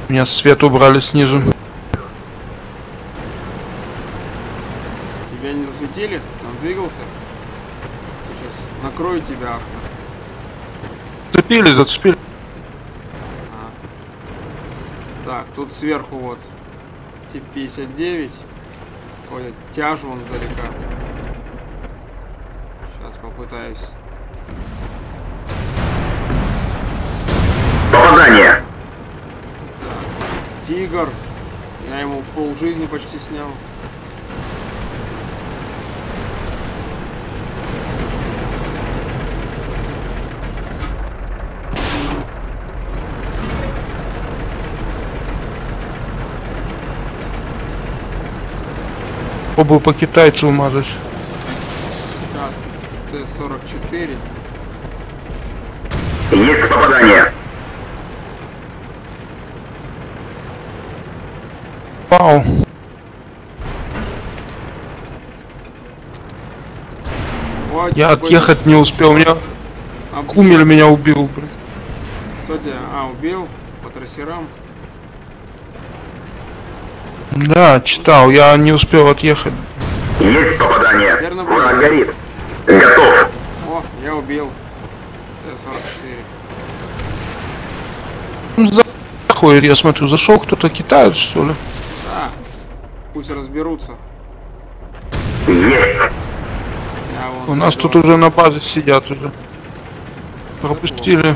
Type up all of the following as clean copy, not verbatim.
Меня свет убрали снизу. Тебя не засветили? Ты там двигался? Сейчас накрою тебя, Арта. Зацепили. Так, тут сверху вот тип 59. Ходит тяж вон сдалека. Сейчас попытаюсь. Попадание. Так, тигр. Я ему пол жизни почти снял. Попробую по китайцу умазать. Сейчас Т-44. Есть попадание. Вау. Вот, Я отъехать не успел. Кумель меня убил, блин. Кто тебя? Убил? По трассерам? Да, читал. Я не успел отъехать. Есть попадание. Верно, Враг горит. Готов. О, я убил. Т-44. Заходит, я смотрю, зашел кто-то китаец, что ли? Да. Пусть разберутся. Есть. Я вон У нас тут Т-20. уже на базе сидят уже. Пропустили.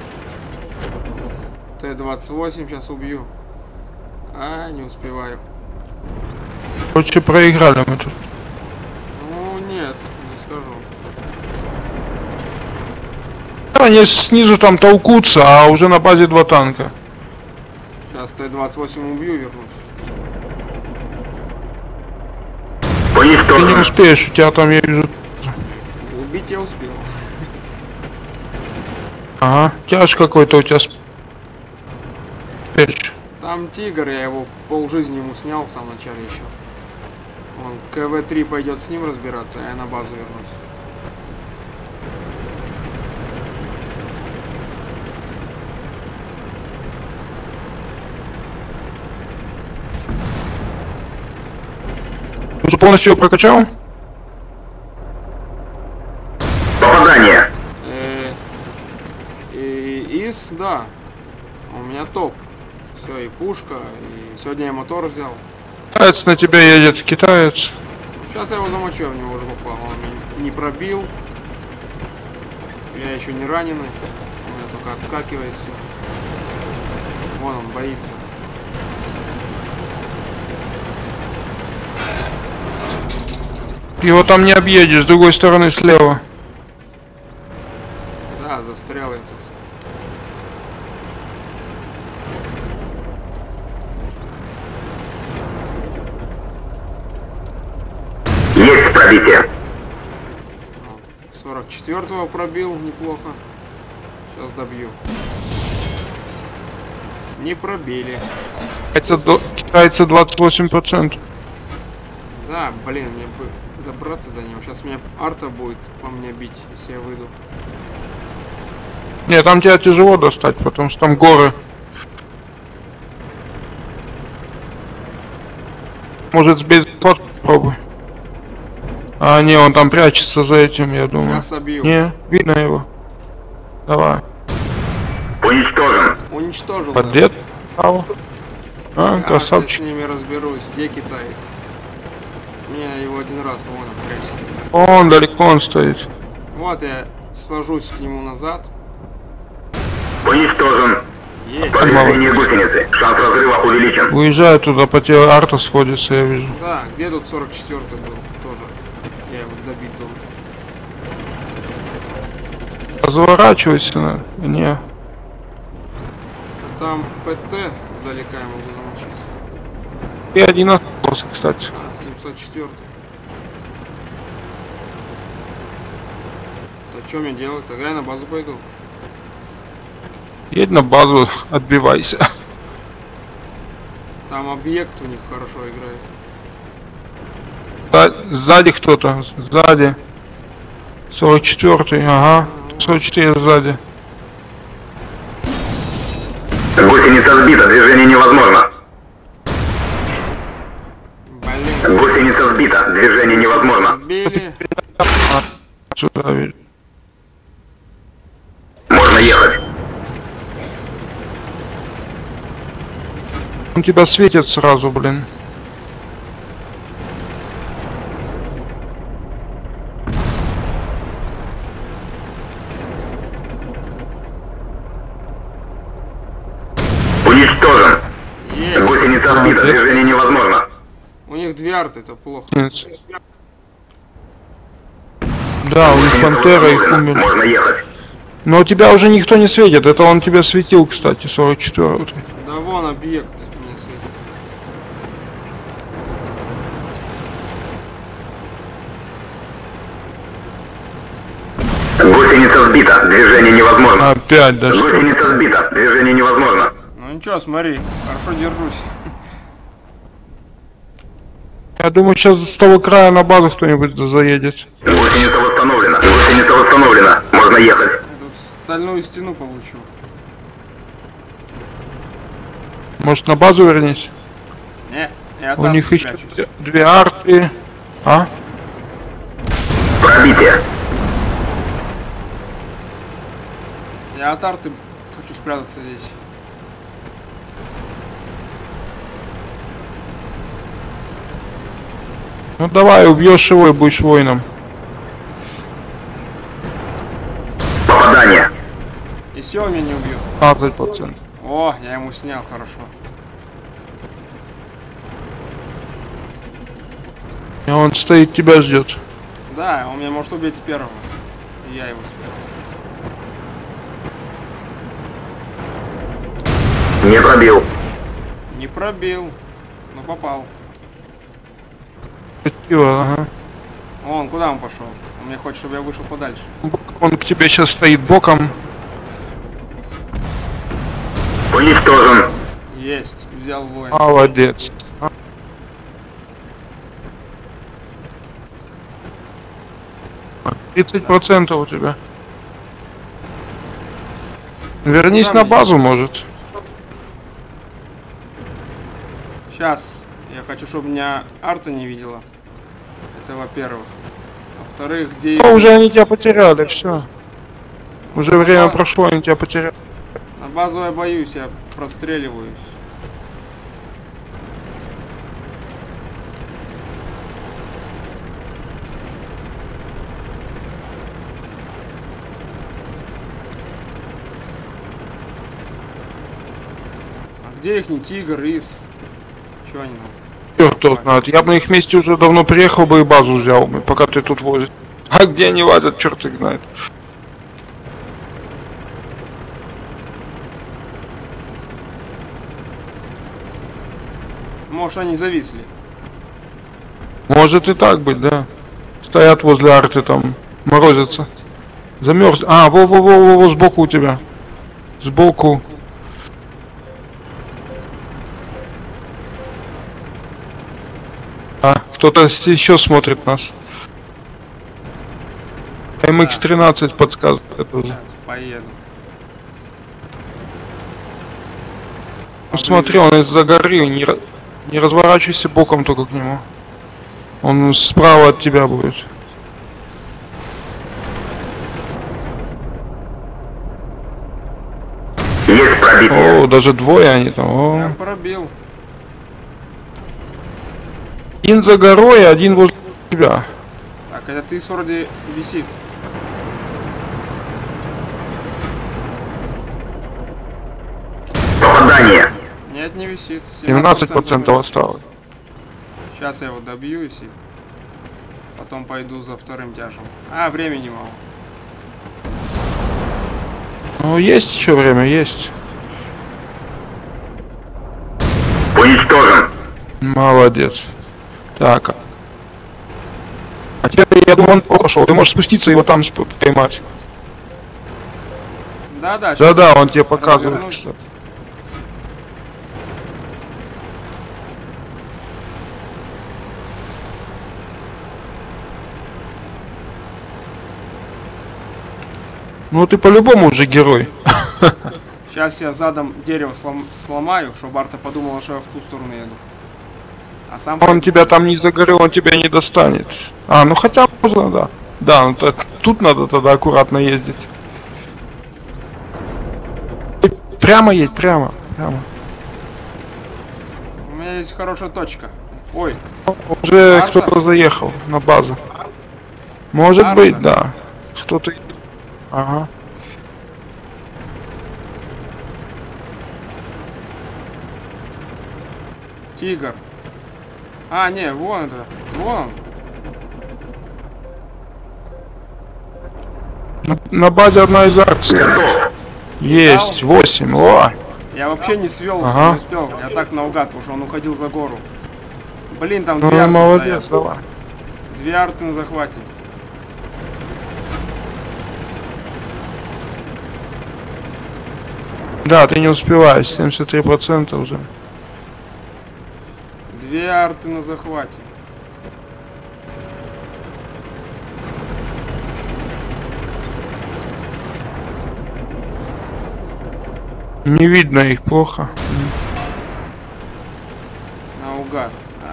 Т-28 сейчас убью. Не успеваю. Короче, проиграли мы тут. Ну, нет, не скажу. Они снизу там толкутся, а уже на базе 2 танка. Сейчас Т-28 убью, вернусь. Ты не Уничтожен. успеешь, у тебя там, я вижу... Убить я успел. Ага, тяж какой-то у тебя... Печь. Там тигр, я его полжизни ему снял в самом начале еще. Он КВ-3 пойдет с ним разбираться, а я на базу вернусь. Ты уже полностью его прокачал? Попадание. ИС, да. У меня топ. Все, и пушка, и сегодня я мотор взял. Китаец на тебя едет, китаец. Сейчас я его замочу, я в него уже попал. Он меня не пробил. Я еще не раненый. У меня только отскакивает все. Вон он боится. Его там не объедешь, с другой стороны слева. Да, застрял я тут. Есть пробитие. 44-го пробил неплохо. Сейчас добью. Не пробили. Китайцы 28%. Да, блин, мне бы добраться до него. Сейчас меня арта будет по мне бить, если я выйду. Нет, там тебя тяжело достать, потому что там горы. Может сбить попробуй. А, не, он там прячется за этим, я думаю. Сейчас собью. Не, видно его. Давай. Уничтожен. Уничтожил. Поддет. Ау. А, Я красавчик. с ними разберусь. Где китаец? Не, его один раз, вон он прячется. Он далеко он стоит. Вот я свожусь к нему назад. Уничтожен. Есть. Повреждение гусеницы. Шанс разрыва увеличен. Уезжаю туда, по тебе арта сходится, я вижу. Да, где тут 44-й был? Тоже. Я его добить должен. Заворачивайся, на. Не. Там ПТ сдалека я могу замочить. И один остался, кстати. 704. Так что мне делать? Тогда я на базу пойду. Едь на базу, отбивайся. Там объект у них хорошо играет. Сзади кто-то, сзади. 44-й, ага. 44 сзади. Гусеница сбита, движение невозможно. Сюда ведь. Можно ехать. Он тебя светит сразу, блин. Уничтожен. Есть. Гусеница сбита, движение невозможно. У них две арты, это плохо. Нет. Да, у них Гусеница пантера, их установлена. умер. Можно ехать. Но тебя уже никто не светит, это он тебя светил, кстати, 44-й. Да вон объект мне светит. Гусеница сбита, движение невозможно. Опять, да что? Гусеница сбита, движение невозможно. Ну ничего, смотри, хорошо держусь. Я думаю, сейчас с того края на базу кто-нибудь заедет. Гусеница восстановлена. Гусеница восстановлена. Можно ехать. Я тут стальную стену получу. Может, на базу вернись? Не, я У там них еще спрячусь. две арты. А? Пробитие. Я от арты хочу спрятаться здесь. Ну давай, убьешь его и будешь воином. Попадание. И все меня не убьет. 15%. О, я ему снял, хорошо. И он стоит, тебя ждет. Да, он меня может убить с первого. И я его с первого. Не пробил. Не пробил, но попал. Красиво, ага. Вон, куда он пошел? Он мне хочет, чтобы я вышел подальше. Он к тебе сейчас стоит боком. Уничтожен. Есть, взял воин. Молодец. 30% у тебя. Вернись на базу, может. Сейчас, я хочу, чтобы меня арта не видела. Это во-первых. Во-вторых, где... Ну, уже они тебя потеряли, все. Уже время прошло, они тебя потеряли. На базу я боюсь, я простреливаюсь. А где их не тигр, рис? Чё они там? Черт его знает. Я бы на их месте уже давно приехал бы и базу взял бы, пока ты тут возишь. А где они лазят, черт их знает. Может, они зависли. Может и так быть, да. Стоят возле арты там, морозятся. Замерз. А, во, сбоку у тебя. Сбоку. А, кто-то еще смотрит нас. MX-13 подсказывает это же. Сейчас поеду. Ну, смотри, он из-за горы, не разворачивайся боком только к нему. Он справа от тебя будет. Есть пробитие. О, даже двое они там. Я О. пробил. Один за горой, один возле тебя. Так, это ты вроде висит. Попадание. Нет, не висит. 17% осталось. Сейчас я его добью, если... Потом пойду за вторым тяжем. А, времени мало. Ну, есть еще время, есть. Уничтожен. Молодец. Так. А теперь, я думаю, он прошел. Ты можешь спуститься и его там поймать. Да-да, щас Да-да, я он тебе показывает, развернусь. что... Ну ты по-любому уже герой. Сейчас я задом дерево сломаю, чтобы Арта подумала, что я в ту сторону еду. А сам... Он тебя там не загорел, он тебя не достанет. А, ну хотя можно, да. Да, ну так тут надо тогда аккуратно ездить. Прямо едь, прямо. У меня есть хорошая точка. Ой, Уже Карта? кто-то заехал на базу. Может Карта? быть, да. Кто-то... Ага. тигр. А, не, вон это. Вон. На базе одна из акций. Готов. Есть, 8. О! Я вообще не свелся, Ага. не успел. Я так наугад, потому что он уходил за гору. Блин, там Ну, две арты молодец, стоят. давай. 2 арты на захвате. Да, ты не успеваешь, 73% уже. 2 арты на захвате. Не видно их плохо. Наугад, а?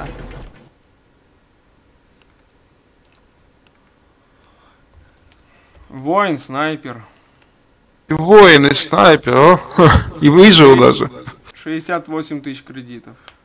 Воин, снайпер. И воин, и снайпер, о! И выжил даже. 68 тысяч кредитов.